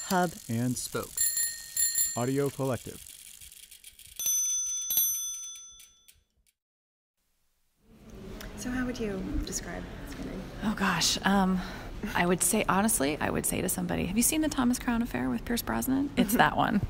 Hub, and Spoke. Audio Collective. So how would you describe spinning? Oh gosh, I would say, honestly, to somebody, have you seen the Thomas Crown Affair with Pierce Brosnan? It's that one.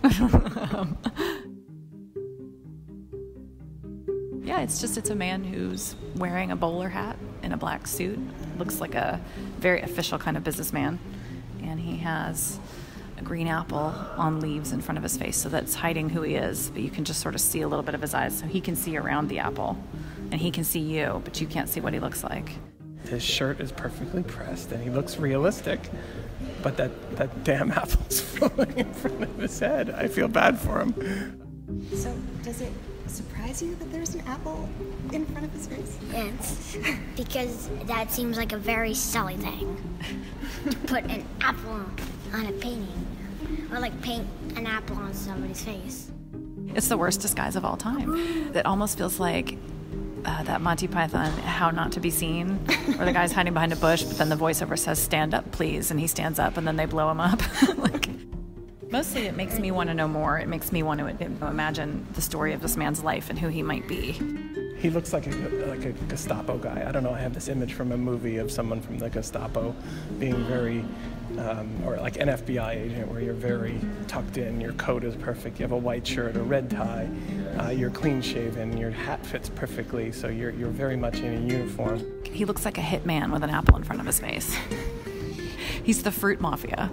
Yeah, it's a man who's wearing a bowler hat in a black suit. Looks like a very official kind of businessman. And he has a green apple on leaves in front of his face, so that's hiding who he is, but you can just sort of see a little bit of his eyes, so he can see around the apple. And he can see you, but you can't see what he looks like. His shirt is perfectly pressed, and he looks realistic, but that damn apple's falling in front of his head. I feel bad for him. So, does it surprise you that there's an apple in front of his face? Yes, because that seems like a very silly thing. To put an apple on a painting, or like paint an apple on somebody's face. It's the worst disguise of all time. That almost feels like that Monty Python, How Not to Be Seen, where the guy's hiding behind a bush, but then the voiceover says, "Stand up, please," and he stands up, and then they blow him up. Mostly it makes me want to know more. It makes me want to imagine the story of this man's life and who he might be. He looks like a Gestapo guy. I don't know, I have this image from a movie of someone from the Gestapo being very, or like an FBI agent where you're very tucked in, your coat is perfect, you have a white shirt, a red tie, you're clean shaven, your hat fits perfectly, so you're very much in a uniform. He looks like a hitman with an apple in front of his face. He's the fruit mafia.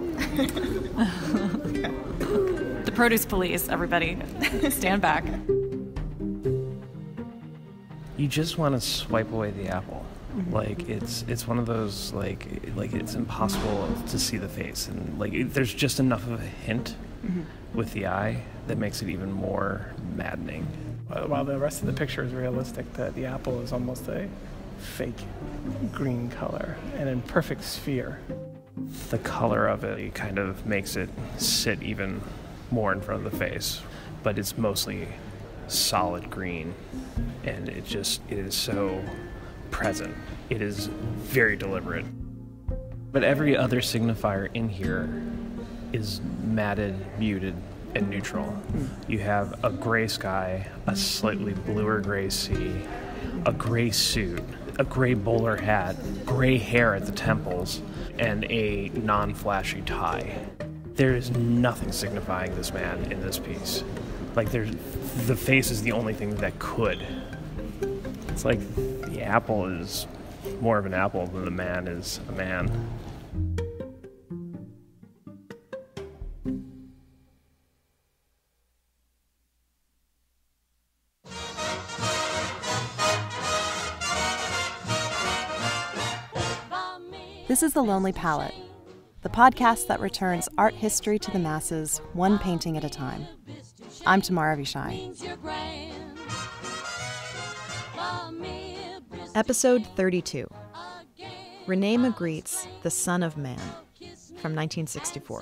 The produce police, everybody. Stand back. You just want to swipe away the apple. Mm-hmm. Like it's one of those like it's impossible to see the face, and there's just enough of a hint with the eye that makes it even more maddening. While the rest of the picture is realistic, the apple is almost a fake green color and in perfect sphere. The color of it kind of makes it sit even more in front of the face, but it's mostly solid green, and it is so present. It is very deliberate. But every other signifier in here is matted, muted, and neutral. You have a gray sky, a slightly bluer gray sea, a gray suit, a gray bowler hat, gray hair at the temples, and a non-flashy tie. There is nothing signifying this man in this piece. The face is the only thing that could. It's like the apple is more of an apple than the man is a man. This is The Lonely Palette, the podcast that returns art history to the masses, one painting at a time. I'm Tamara Avishai. Episode 32, René Magritte's The Son of Man, from 1964.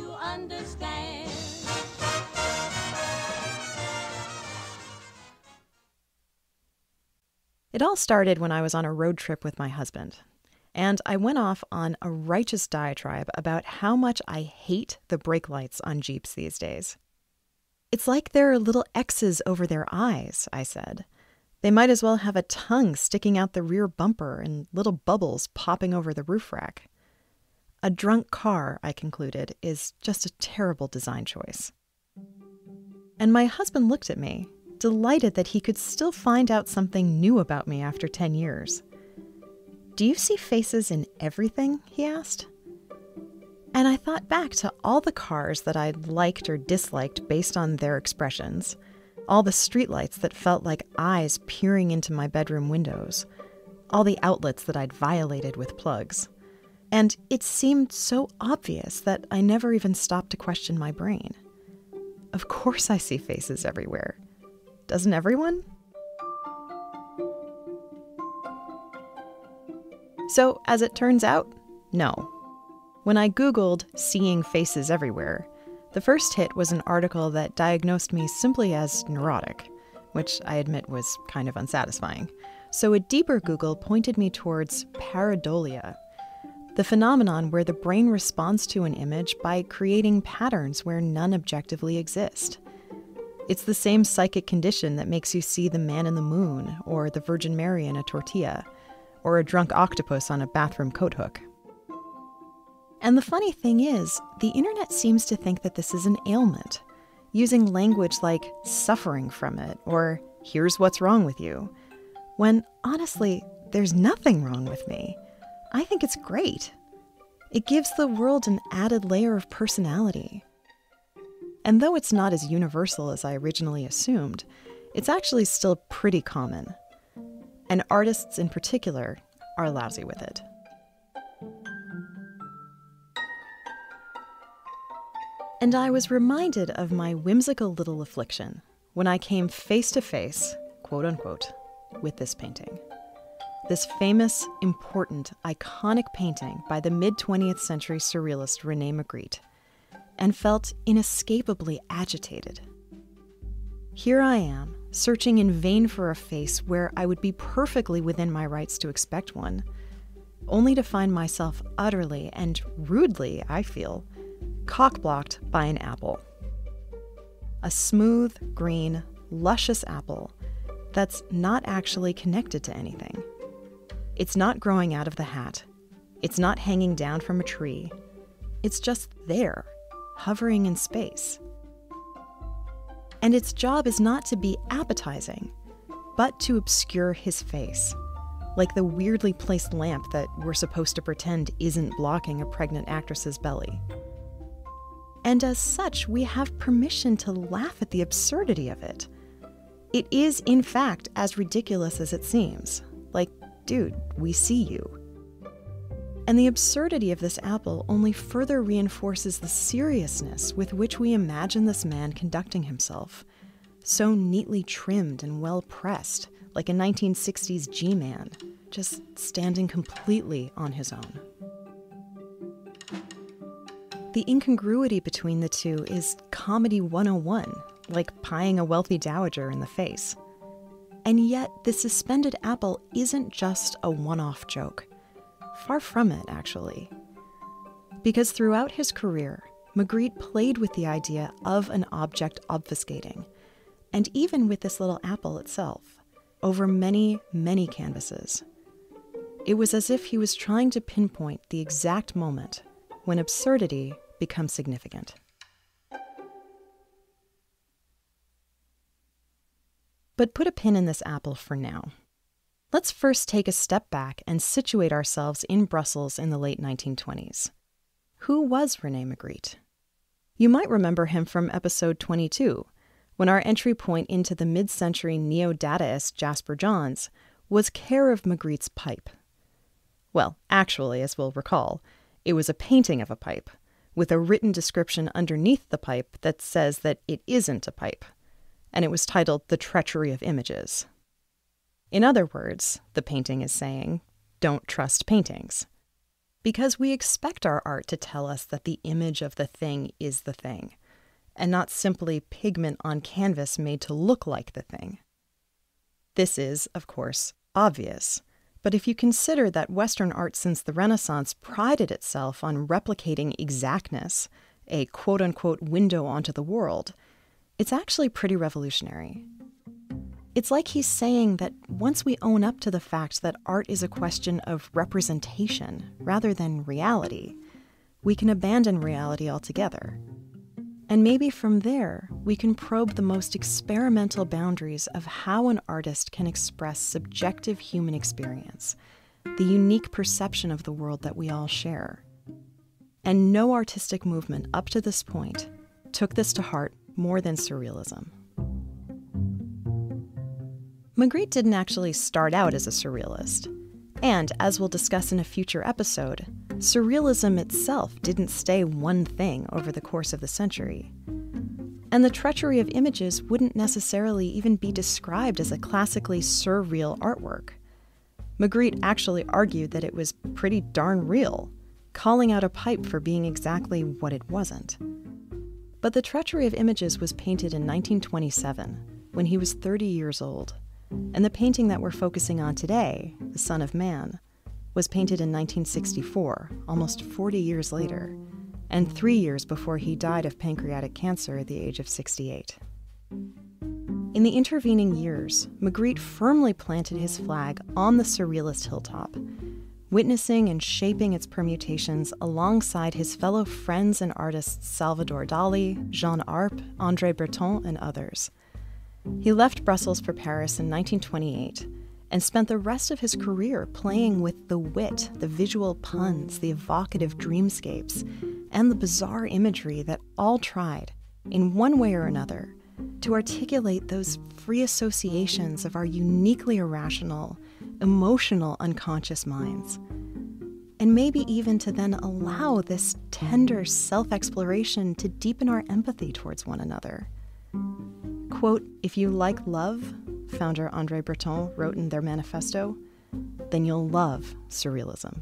It all started when I was on a road trip with my husband. And I went off on a righteous diatribe about how much I hate the brake lights on Jeeps these days. It's like there are little X's over their eyes, I said. They might as well have a tongue sticking out the rear bumper and little bubbles popping over the roof rack. A drunk car, I concluded, is just a terrible design choice. And my husband looked at me, delighted that he could still find out something new about me after 10 years. "Do you see faces in everything?" he asked. And I thought back to all the cars that I'd liked or disliked based on their expressions, all the streetlights that felt like eyes peering into my bedroom windows, all the outlets that I'd violated with plugs. And it seemed so obvious that I never even stopped to question my brain. Of course I see faces everywhere. Doesn't everyone? So, as it turns out, no. When I Googled seeing faces everywhere, the first hit was an article that diagnosed me simply as neurotic, which I admit was kind of unsatisfying. So a deeper Google pointed me towards pareidolia, the the phenomenon where the brain responds to an image by creating patterns where none objectively exist. It's the same psychic condition that makes you see the man in the moon, or the Virgin Mary in a tortilla, or a drunk octopus on a bathroom coat hook. And the funny thing is, the internet seems to think that this is an ailment, using language like suffering from it, or here's what's wrong with you, when honestly, there's nothing wrong with me. I think it's great. It gives the world an added layer of personality. And though it's not as universal as I originally assumed, it's actually still pretty common. And artists in particular are lousy with it. And I was reminded of my whimsical little affliction when I came face to face, quote unquote, with this painting. This famous, important, iconic painting by the mid-20th century surrealist René Magritte, and felt inescapably agitated. Here I am, searching in vain for a face where I would be perfectly within my rights to expect one, only to find myself utterly and rudely, I feel, cock-blocked by an apple. A smooth, green, luscious apple that's not actually connected to anything. It's not growing out of the hat. It's not hanging down from a tree. It's just there, hovering in space. And its job is not to be appetizing, but to obscure his face, like the weirdly placed lamp that we're supposed to pretend isn't blocking a pregnant actress's belly. And as such, we have permission to laugh at the absurdity of it. It is, in fact, as ridiculous as it seems. Like, dude, we see you. And the absurdity of this apple only further reinforces the seriousness with which we imagine this man conducting himself, so neatly trimmed and well pressed, like a 1960s G-man, just standing completely on his own. The incongruity between the two is comedy 101, like pieing a wealthy dowager in the face. And yet, the suspended apple isn't just a one-off joke. Far from it, actually. Because throughout his career, Magritte played with the idea of an object obfuscating, and even with this little apple itself, over many, many canvases. It was as if he was trying to pinpoint the exact moment when absurdity becomes significant. But put a pin in this apple for now. Let's first take a step back and situate ourselves in Brussels in the late 1920s. Who was René Magritte? You might remember him from episode 22, when our entry point into the mid-century neo-Dadaist Jasper Johns was care of Magritte's pipe. Well, actually, as we'll recall, it was a painting of a pipe, with a written description underneath the pipe that says that it isn't a pipe, and it was titled The Treachery of Images. In other words, the painting is saying, don't trust paintings. Because we expect our art to tell us that the image of the thing is the thing, and not simply pigment on canvas made to look like the thing. This is, of course, obvious, but if you consider that Western art since the Renaissance prided itself on replicating exactness, a quote-unquote window onto the world, it's actually pretty revolutionary. It's like he's saying that once we own up to the fact that art is a question of representation rather than reality, we can abandon reality altogether. And maybe from there, we can probe the most experimental boundaries of how an artist can express subjective human experience, the unique perception of the world that we all share. And no artistic movement up to this point took this to heart more than surrealism. Magritte didn't actually start out as a surrealist. And, as we'll discuss in a future episode, surrealism itself didn't stay one thing over the course of the century. And the treachery of images wouldn't necessarily even be described as a classically surreal artwork. Magritte actually argued that it was pretty darn real, calling out a pipe for being exactly what it wasn't. But the treachery of images was painted in 1927, when he was 30 years old. And the painting that we're focusing on today, The Son of Man, was painted in 1964, almost 40 years later, and 3 years before he died of pancreatic cancer at the age of 68. In the intervening years, Magritte firmly planted his flag on the surrealist hilltop, witnessing and shaping its permutations alongside his fellow friends and artists Salvador Dali, Jean Arp, André Breton, and others. He left Brussels for Paris in 1928 and spent the rest of his career playing with the wit, the visual puns, the evocative dreamscapes, and the bizarre imagery that all tried, in one way or another, to articulate those free associations of our uniquely irrational, emotional unconscious minds. And maybe even to then allow this tender self-exploration to deepen our empathy towards one another. Quote, "If you like love," founder André Breton wrote in their manifesto, "then you'll love surrealism."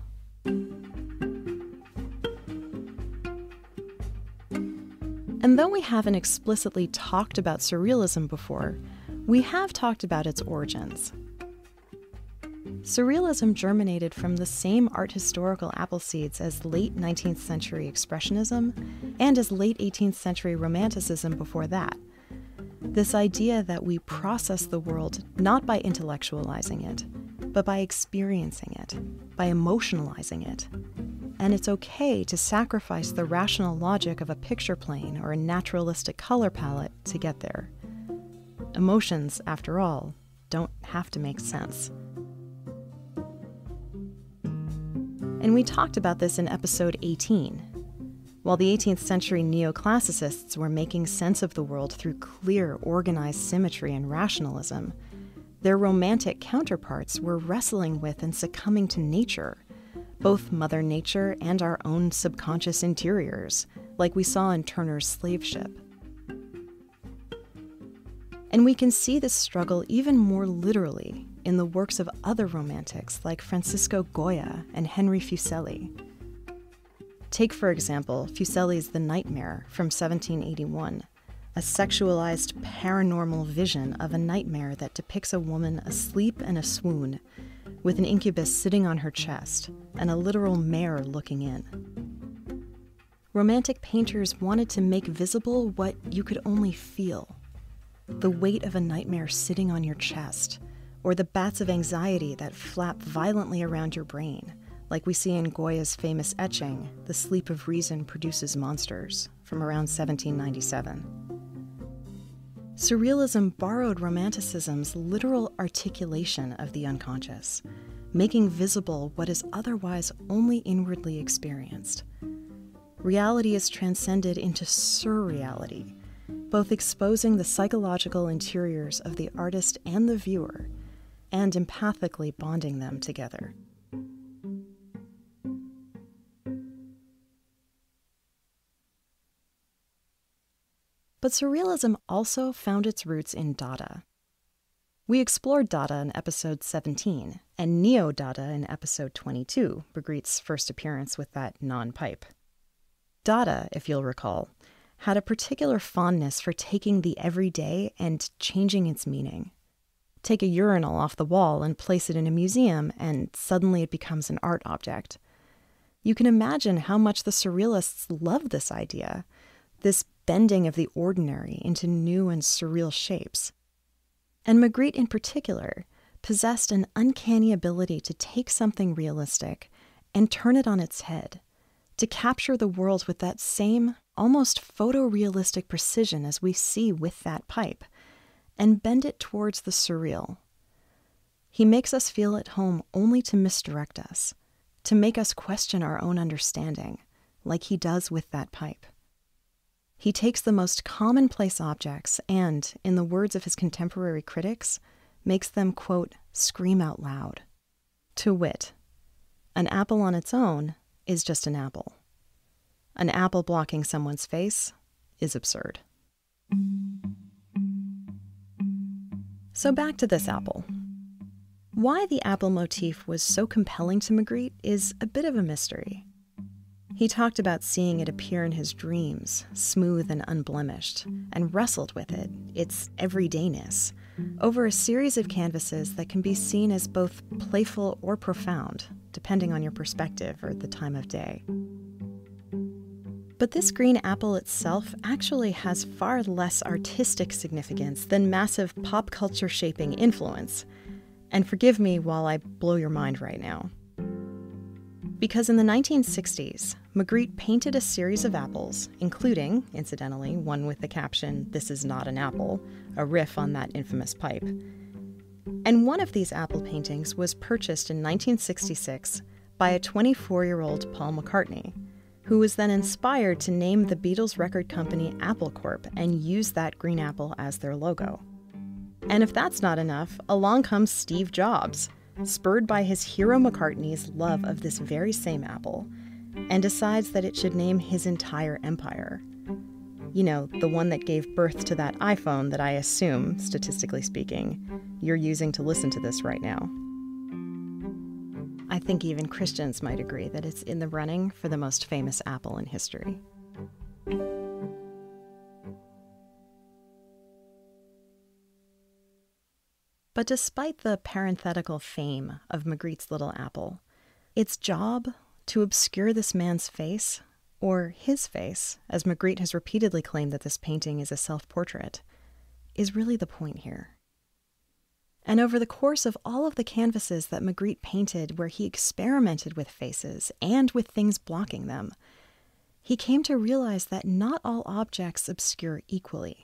And though we haven't explicitly talked about surrealism before, we have talked about its origins. Surrealism germinated from the same art historical apple seeds as late 19th century Expressionism and as late 18th century Romanticism before that. This idea that we process the world not by intellectualizing it, but by experiencing it, by emotionalizing it. And it's okay to sacrifice the rational logic of a picture plane or a naturalistic color palette to get there. Emotions, after all, don't have to make sense. And we talked about this in episode 18. While the 18th century neoclassicists were making sense of the world through clear, organized symmetry and rationalism, their romantic counterparts were wrestling with and succumbing to nature, both Mother Nature and our own subconscious interiors, like we saw in Turner's Slave Ship. And we can see this struggle even more literally in the works of other romantics like Francisco Goya and Henry Fuseli. Take, for example, Fuseli's The Nightmare from 1781, a sexualized paranormal vision of a nightmare that depicts a woman asleep in a swoon, with an incubus sitting on her chest and a literal mare looking in. Romantic painters wanted to make visible what you could only feel: the weight of a nightmare sitting on your chest, or the bats of anxiety that flap violently around your brain, like we see in Goya's famous etching, The Sleep of Reason Produces Monsters, from around 1797. Surrealism borrowed Romanticism's literal articulation of the unconscious, making visible what is otherwise only inwardly experienced. Reality is transcended into surreality, both exposing the psychological interiors of the artist and the viewer, and empathically bonding them together. But surrealism also found its roots in Dada. We explored Dada in episode 17, and Neo-Dada in episode 22, Magritte's first appearance with that non-pipe. Dada, if you'll recall, had a particular fondness for taking the everyday and changing its meaning. Take a urinal off the wall and place it in a museum, and suddenly it becomes an art object. You can imagine how much the surrealists loved this idea, this bending of the ordinary into new and surreal shapes. And Magritte in particular possessed an uncanny ability to take something realistic and turn it on its head, to capture the world with that same, almost photorealistic precision as we see with that pipe, and bend it towards the surreal. He makes us feel at home only to misdirect us, to make us question our own understanding, like he does with that pipe. He takes the most commonplace objects and, in the words of his contemporary critics, makes them, quote, scream out loud. To wit, an apple on its own is just an apple. An apple blocking someone's face is absurd. So back to this apple. Why the apple motif was so compelling to Magritte is a bit of a mystery. He talked about seeing it appear in his dreams, smooth and unblemished, and wrestled with it, its everydayness, over a series of canvases that can be seen as both playful or profound, depending on your perspective or the time of day. But this green apple itself actually has far less artistic significance than massive pop culture shaping influence. And forgive me while I blow your mind right now. Because in the 1960s, Magritte painted a series of apples, including, incidentally, one with the caption, "This is not an apple," a riff on that infamous pipe. And one of these apple paintings was purchased in 1966 by a 24-year-old Paul McCartney, who was then inspired to name the Beatles record company Apple Corp and use that green apple as their logo. And if that's not enough, along comes Steve Jobs, spurred by his hero McCartney's love of this very same apple, and decides that it should name his entire empire. You know, the one that gave birth to that iPhone that I assume, statistically speaking, you're using to listen to this right now. I think even Christians might agree that it's in the running for the most famous apple in history. But despite the parenthetical fame of Magritte's little apple, its job to obscure this man's face, or his face, as Magritte has repeatedly claimed that this painting is a self-portrait, is really the point here. And over the course of all of the canvases that Magritte painted where he experimented with faces and with things blocking them, he came to realize that not all objects obscure equally.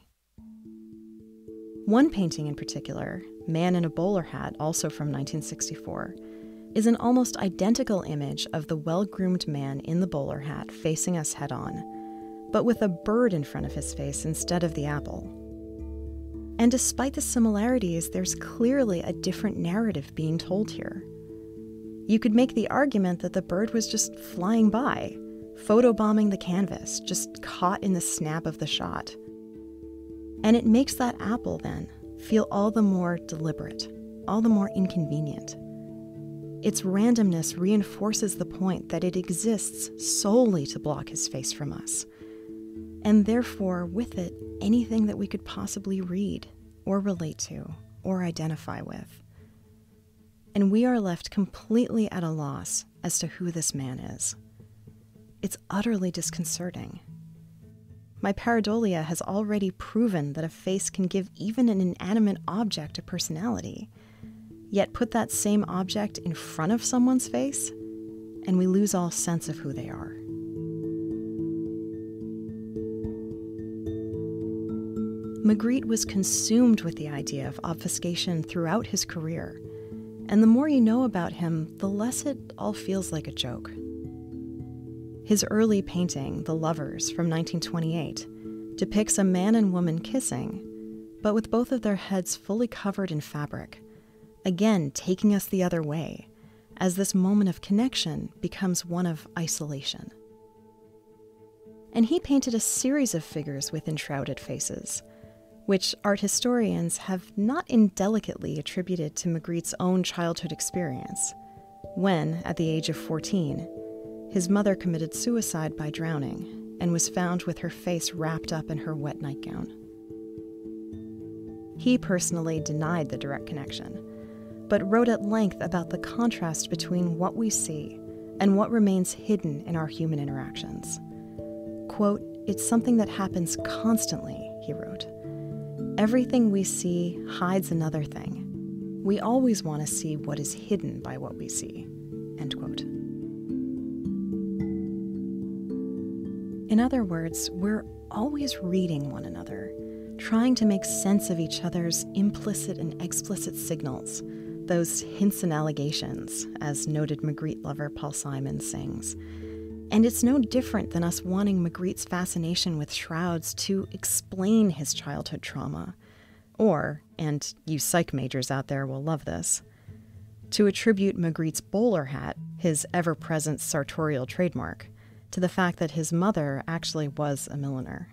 One painting in particular, Man in a Bowler Hat, also from 1964, is an almost identical image of the well-groomed man in the bowler hat facing us head-on, but with a bird in front of his face instead of the apple. And despite the similarities, there's clearly a different narrative being told here. You could make the argument that the bird was just flying by, photobombing the canvas, just caught in the snap of the shot. And it makes that apple, then, feel all the more deliberate, all the more inconvenient. Its randomness reinforces the point that it exists solely to block his face from us, and therefore, with it, anything that we could possibly read, or relate to, or identify with. And we are left completely at a loss as to who this man is. It's utterly disconcerting. My pareidolia has already proven that a face can give even an inanimate object a personality, yet put that same object in front of someone's face, and we lose all sense of who they are. Magritte was consumed with the idea of obfuscation throughout his career, and the more you know about him, the less it all feels like a joke. His early painting, The Lovers, from 1928, depicts a man and woman kissing, but with both of their heads fully covered in fabric, again taking us the other way, as this moment of connection becomes one of isolation. And he painted a series of figures with enshrouded faces, which art historians have not indelicately attributed to Magritte's own childhood experience, when, at the age of 14, his mother committed suicide by drowning and was found with her face wrapped up in her wet nightgown. He personally denied the direct connection, but wrote at length about the contrast between what we see and what remains hidden in our human interactions. Quote, "It's something that happens constantly," he wrote. "Everything we see hides another thing. We always want to see what is hidden by what we see." End quote. In other words, we're always reading one another, trying to make sense of each other's implicit and explicit signals, those hints and allegations, as noted Magritte lover Paul Simon sings. And it's no different than us wanting Magritte's fascination with shrouds to explain his childhood trauma, or, and you psych majors out there will love this, to attribute Magritte's bowler hat, his ever-present sartorial trademark, to the fact that his mother actually was a milliner.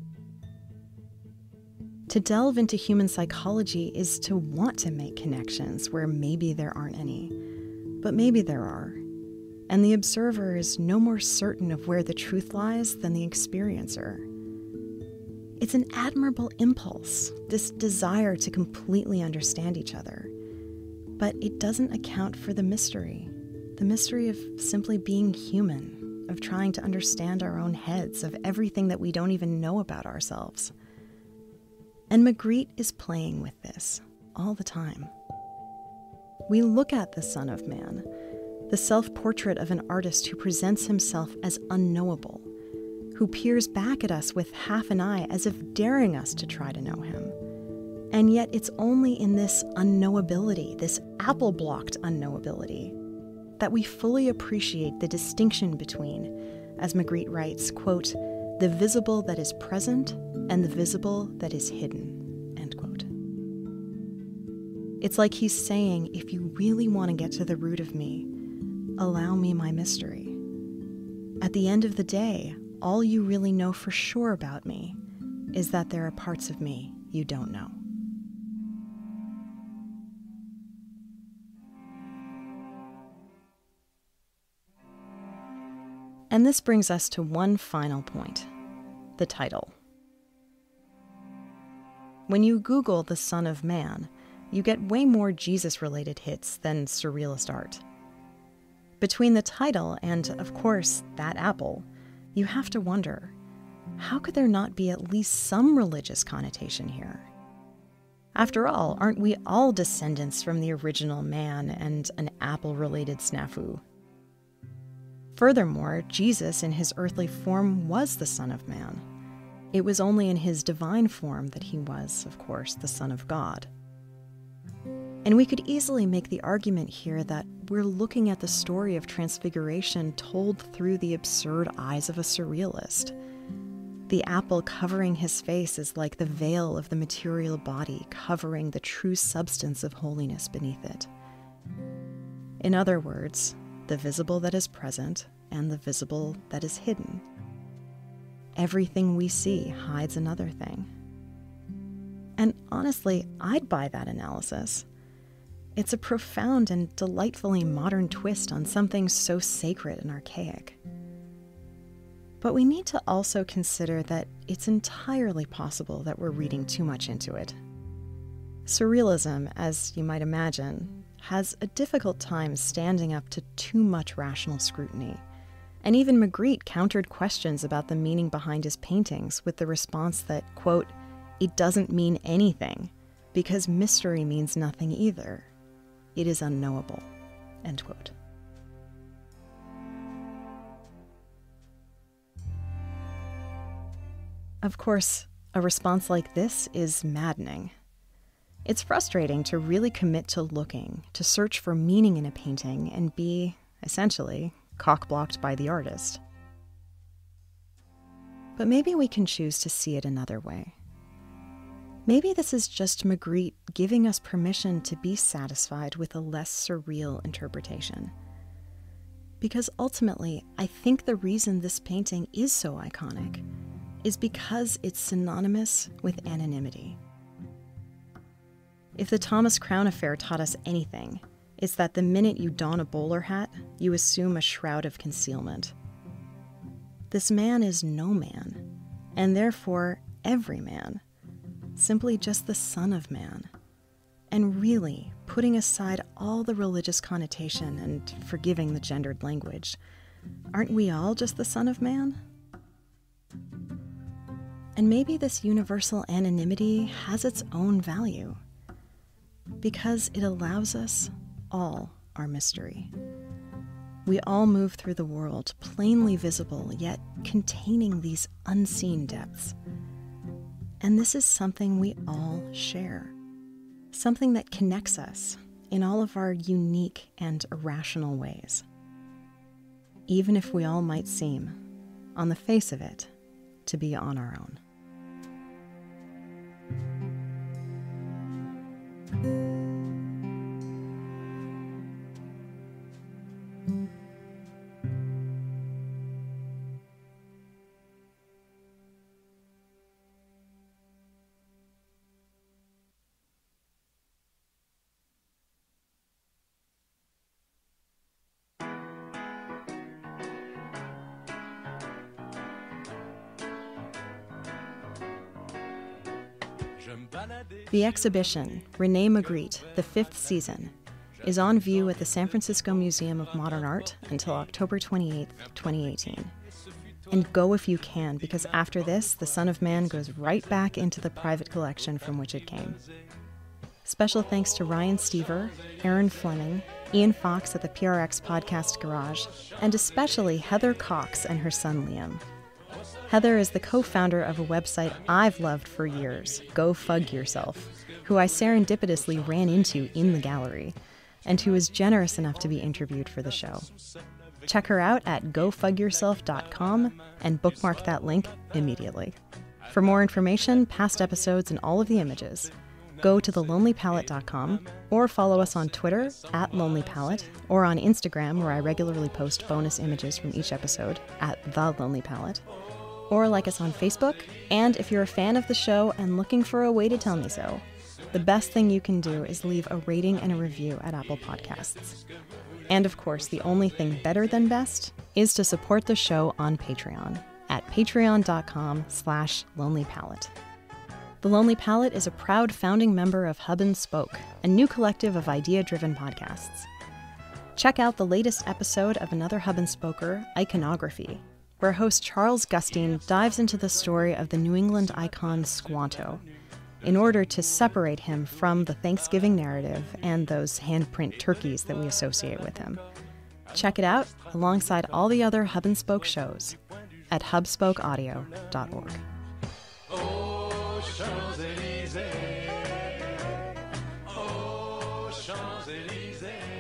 To delve into human psychology is to want to make connections where maybe there aren't any, but maybe there are. And the observer is no more certain of where the truth lies than the experiencer. It's an admirable impulse, this desire to completely understand each other. But it doesn't account for the mystery, the mystery of simply being human, of trying to understand our own heads, of everything that we don't even know about ourselves. And Magritte is playing with this all the time. We look at the Son of Man, the self-portrait of an artist who presents himself as unknowable, who peers back at us with half an eye as if daring us to try to know him. And yet it's only in this unknowability, this apple-blocked unknowability, that we fully appreciate the distinction between, as Magritte writes, quote, the visible that is present and the visible that is hidden, end quote. It's like he's saying, if you really want to get to the root of me, allow me my mystery. At the end of the day, all you really know for sure about me is that there are parts of me you don't know. And this brings us to one final point, the title. When you Google the Son of Man, you get way more Jesus-related hits than surrealist art. Between the title and, of course, that apple, you have to wonder, how could there not be at least some religious connotation here? After all, aren't we all descendants from the original man and an apple-related snafu? Furthermore, Jesus in his earthly form was the Son of Man. It was only in his divine form that he was, of course, the Son of God. And we could easily make the argument here that we're looking at the story of transfiguration told through the absurd eyes of a surrealist. The apple covering his face is like the veil of the material body covering the true substance of holiness beneath it. In other words, the visible that is present and the visible that is hidden. Everything we see hides another thing. And honestly, I'd buy that analysis. It's a profound and delightfully modern twist on something so sacred and archaic. But we need to also consider that it's entirely possible that we're reading too much into it. Surrealism, as you might imagine, has a difficult time standing up to too much rational scrutiny. And even Magritte countered questions about the meaning behind his paintings with the response that, quote, it doesn't mean anything, because mystery means nothing either. It is unknowable, end quote. Of course, a response like this is maddening. It's frustrating to really commit to looking, to search for meaning in a painting, and be, essentially, cock-blocked by the artist. But maybe we can choose to see it another way. Maybe this is just Magritte giving us permission to be satisfied with a less surreal interpretation. Because ultimately, I think the reason this painting is so iconic is because it's synonymous with anonymity. If the Thomas Crown affair taught us anything, it's that the minute you don a bowler hat, you assume a shroud of concealment. This man is no man, and therefore every man, simply just the Son of Man. And really, putting aside all the religious connotation and forgiving the gendered language, aren't we all just the Son of Man? And maybe this universal anonymity has its own value, because it allows us all our mystery. We all move through the world, plainly visible, yet containing these unseen depths. And this is something we all share, something that connects us in all of our unique and irrational ways, even if we all might seem, on the face of it, to be on our own. The exhibition, René Magritte, the 5th season, is on view at the San Francisco Museum of Modern Art until October 28, 2018. And go if you can, because after this, The Son of Man goes right back into the private collection from which it came. Special thanks to Ryan Stever, Aaron Fleming, Ian Fox at the PRX Podcast Garage, and especially Heather Cox and her son Liam. Heather is the co-founder of a website I've loved for years, Go Fug Yourself, who I serendipitously ran into in the gallery, and who was generous enough to be interviewed for the show. Check her out at gofugyourself.com and bookmark that link immediately. For more information, past episodes, and all of the images, go to thelonelypalette.com or follow us on Twitter @lonelypalette or on Instagram, where I regularly post bonus images from each episode @thelonelypalette, or like us on Facebook. And if you're a fan of the show and looking for a way to tell me so, the best thing you can do is leave a rating and a review at Apple Podcasts. And of course, the only thing better than best is to support the show on Patreon at patreon.com/lonelypalette. The Lonely Palette is a proud founding member of Hub and Spoke, a new collective of idea-driven podcasts. Check out the latest episode of another Hub and Spoker, Iconography, where host Charles Gustine dives into the story of the New England icon Squanto, in order to separate him from the Thanksgiving narrative and those handprint turkeys that we associate with him. Check it out alongside all the other Hub and Spoke shows at hubspokeaudio.org. Oh, Champs-Élysées. Oh, Champs-Élysées.